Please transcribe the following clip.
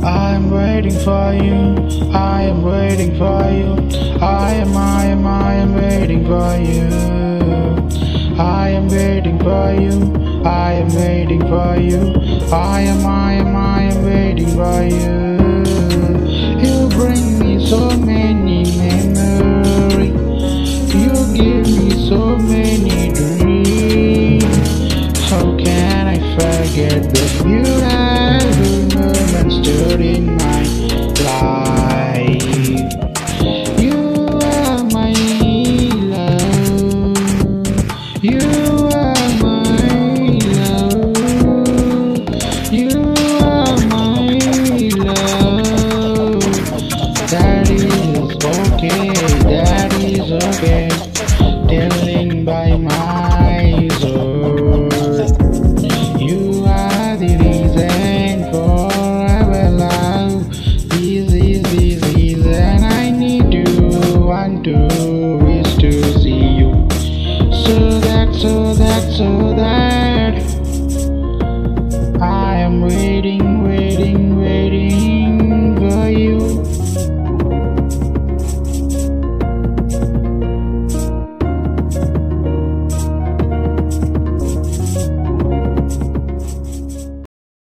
I'm waiting for you. I am waiting for you. I am waiting for you. I am waiting for you. I am waiting for you. I am waiting for you. You bring me so many memories. You give me so many dreams. How can I forget the beautiful moments during my life? You are my love. You are my love. You are my love. That is okay. That is okay. Telling by my soul. You are the reason for our love. This is the reason I need you, want to, wish to see you. So that I am waiting, waiting.